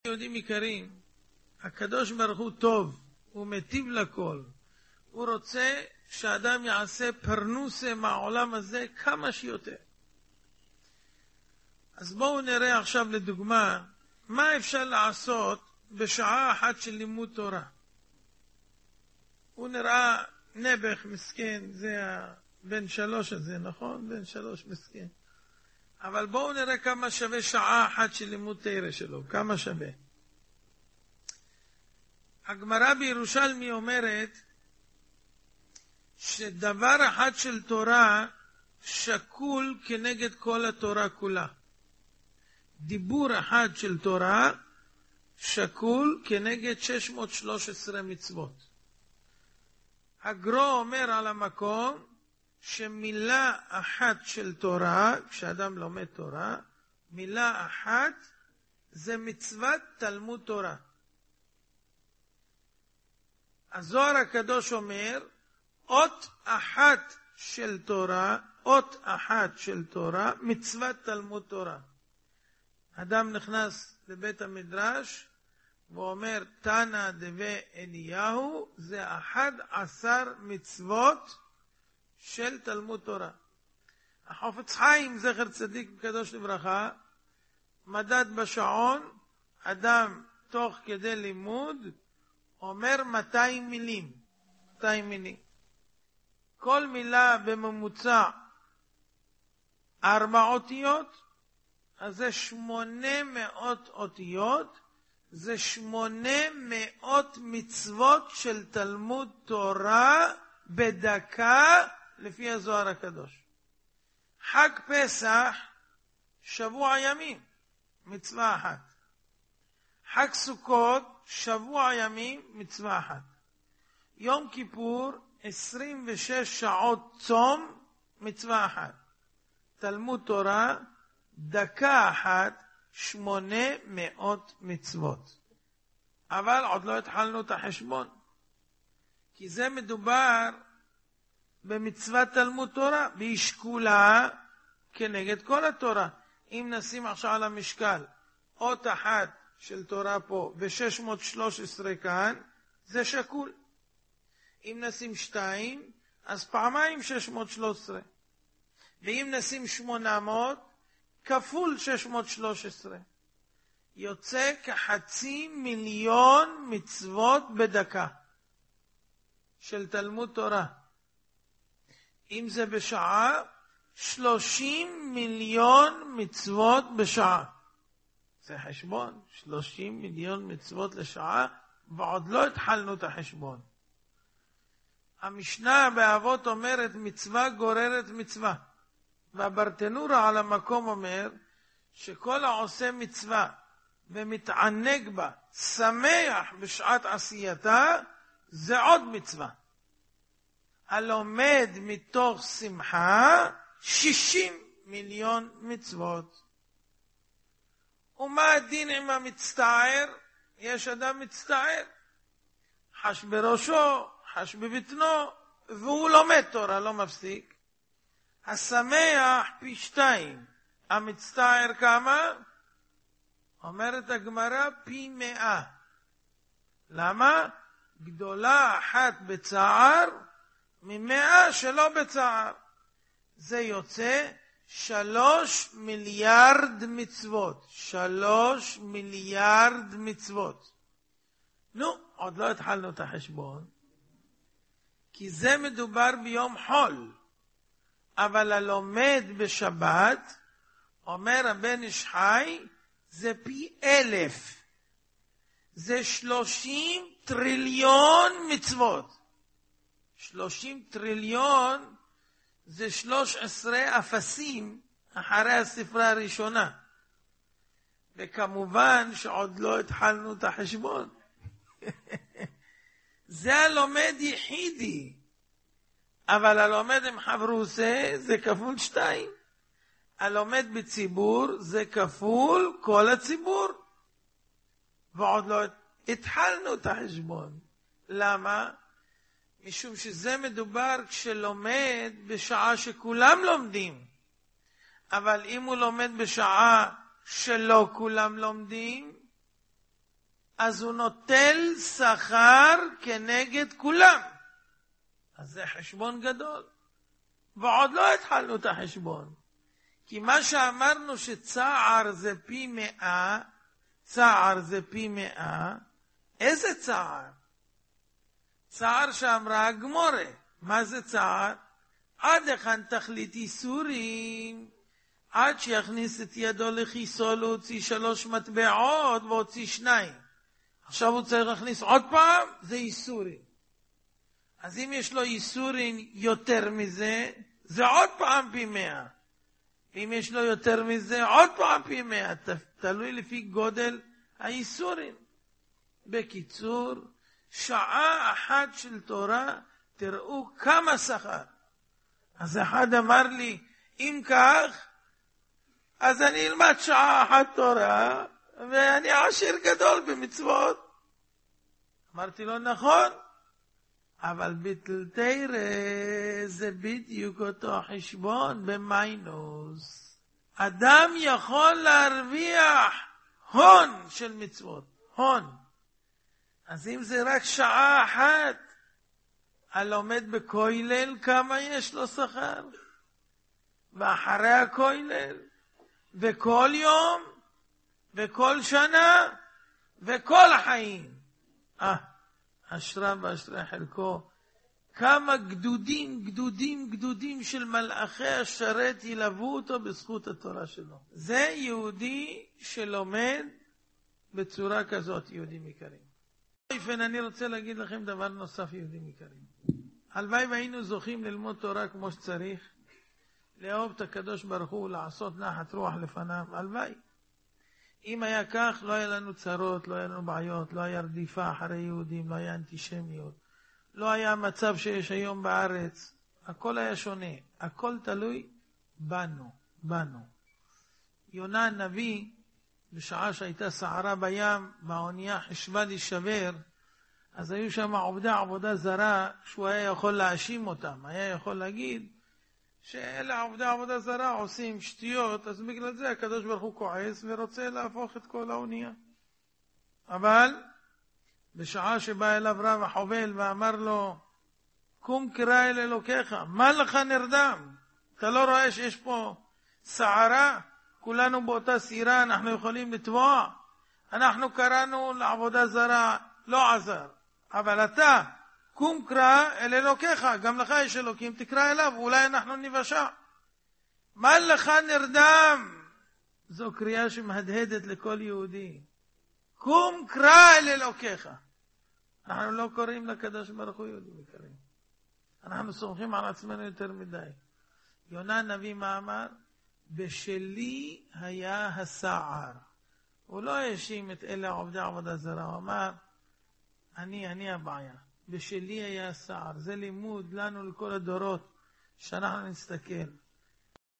יהודים יקרים, הקדוש ברוך הוא טוב, הוא מטיב לכל. הוא רוצה שהאדם יעשה פרנוסה מהעולם הזה כמה שיותר. אז בואו נראה עכשיו לדוגמה, מה אפשר לעשות בשעה אחת של לימוד תורה. הוא נראה נבח מסכן, זה בן 3 הזה, נכון? בן 3 מסכן. אבל בואו נראה כמה שווה שעה אחת של לימוד תורה שלו, כמה שווה. הגמרא בירושלמי אומרת שדבר אחד של תורה שקול כנגד כל התורה כולה. דיבור אחד של תורה שקול כנגד 613 מצוות. הגרו אומר על המקום שמילה אחת של תורה, כשאדם לומד תורה, מילה אחת זה מצוות תלמוד תורה. הזוהר הקדוש אומר, אות אחת של תורה, אות אחת של תורה, מצוות תלמוד תורה. אדם נכנס לבית המדרש, ואומר, תנא דבי אליהו, זה 11 מצוות של תלמוד תורה. החפץ חיים, זכר צדיק וקדוש לברכה, מדד בשעון, אדם תוך כדי לימוד, אומר 200 מילים. 200 מילים. כל מילה בממוצע 4 אותיות, אז זה 800 אותיות, זה 800 מצוות של תלמוד תורה בדקה לפי הזוהר הקדוש. חג פסח, שבוע ימים, מצווה אחת. חג סוכות, שבוע ימים, מצווה אחת. יום כיפור, 26 שעות צום, מצווה אחת. תלמוד תורה, דקה אחת, 800 מצוות. אבל עוד לא התחלנו את החשבון. כי זה מדובר במצוות תלמוד תורה, בהשקולה כנגד כל התורה. אם נשים עכשיו על המשקל, אות אחת של תורה פה ו-613 כאן, זה שקול. אם נשים 2, אז פעמיים 613. ואם נשים 800, כפול 613. יוצא כ500,000 מצוות בדקה של תלמוד תורה. אם זה בשעה, 30 מיליון מצוות בשעה. זה חשבון, 30 מיליון מצוות לשעה, ועוד לא התחלנו את החשבון. המשנה באבות אומרת, מצווה גוררת מצווה. והברטנורה על המקום אומר, שכל העושה מצווה ומתענג בה, שמח בשעת עשייתה, זה עוד מצווה. הלומד מתוך שמחה, 60 מיליון מצוות. ומה הדין עם המצטער? יש אדם מצטער, חש בראשו, חש בבטנו, והוא לומד תורה, לא מפסיק. השמח פי 2, המצטער כמה? אומרת הגמרא פי 100. למה? גדולה אחת בצער, מ100 שלא בצער. זה יוצא 3 מיליארד מצוות. 3 מיליארד מצוות. נו, עוד לא התחלנו את החשבון. כי זה מדובר ביום חול. אבל הלומד בשבת, אומר הבן איש חי, זה פי 1000. זה 30 טריליון מצוות. 30 טריליון זה 13 אפסים אחרי הספרה הראשונה. וכמובן שעוד לא התחלנו את החשבון. זה הלומד יחידי. אבל הלומד עם חברוסה זה כפול 2. הלומד בציבור זה כפול כל הציבור. ועוד לא התחלנו את החשבון. למה? משום שזה מדובר כשלומד בשעה שכולם לומדים. אבל אם הוא לומד בשעה שלא כולם לומדים, אז הוא נוטל שכר כנגד כולם. אז זה חשבון גדול. ועוד לא התחלנו את החשבון. כי מה שאמרנו שצער זה פי 100, צער זה פי 100, איזה צער? צער שאמרה הגמורה. מה זה צער? עד היכן תכלית איסורים, עד שיכניס את ידו לכיסו להוציא 3 מטבעות והוציא 2. עכשיו הוא צריך להכניס עוד פעם, זה איסורים. אז אם יש לו איסורים יותר מזה, זה עוד פעם פי 100. אם יש לו יותר מזה, עוד פעם פי 100. תלוי לפי גודל האיסורים. בקיצור, שעה אחת של תורה, תראו כמה שכר. אז אחד אמר לי, אם כך, אז אני אלמד שעה אחת תורה, ואני עשיר גדול במצוות. אמרתי לו, נכון, אבל ביטל תרא זה בדיוק אותו חשבון במיינוס. אדם יכול להרוויח הון של מצוות, הון. אז אם זה רק שעה אחת, הלומד בכולל כמה יש לו שכר? ואחרי הכולל, וכל יום, וכל שנה, וכל החיים. אשרה ואשרה חלקו. כמה גדודים של מלאכי השרת ילוו אותו בזכות התורה שלו. זה יהודי שלומד בצורה כזאת, יהודים יקרים. אני רוצה להגיד לכם דבר נוסף, יהודים יקרים. הלוואי והיינו זוכים ללמוד תורה כמו שצריך, לאהוב את הקדוש ברוך הוא, לעשות נחת רוח לפניו, הלוואי. אם היה כך, לא היה לנו צרות, לא היה לנו בעיות, לא היה רדיפה אחרי יהודים, לא היה אנטישמיות, לא היה מצב שיש היום בארץ, הכל היה שונה, הכל תלוי בנו. יונה הנביא, בשעה שהייתה סערה בים, באונייה חשבה להישבר, אז היו שם עובדי עבודה זרה, שהוא היה יכול להאשים אותם, היה יכול להגיד, שאלה עובדי עבודה זרה עושים שטויות, אז בגלל זה הקדוש ברוך הוא כועס ורוצה להפוך את כל האונייה. אבל בשעה שבא אליו רב החובל ואמר לו, קום קרא אל אלוקיך, מה לך נרדם? אתה לא רואה שיש פה סערה? כולנו באותה סירה, אנחנו יכולים לטבוע. אנחנו קראנו לעבודה זרה, לא עזר. אבל אתה, קום קרא אל אלוקיך, גם לך יש אלוקים, תקרא אליו, אולי אנחנו נבשע. מה לך נרדם? זו קריאה שמהדהדת לכל יהודי. קום קרא אל אלוקיך. אנחנו לא קוראים לקדוש ברוך הוא יהודים יקרים. אנחנו סומכים על עצמנו יותר מדי. יונה הנביא מה אמר? בשלי היה הסער. הוא לא האשים את אלה עובדי עבודה זרה, הוא אמר, אני הבעיה. בשלי היה הסער. זה לימוד לנו לכל הדורות, שאנחנו נסתכל.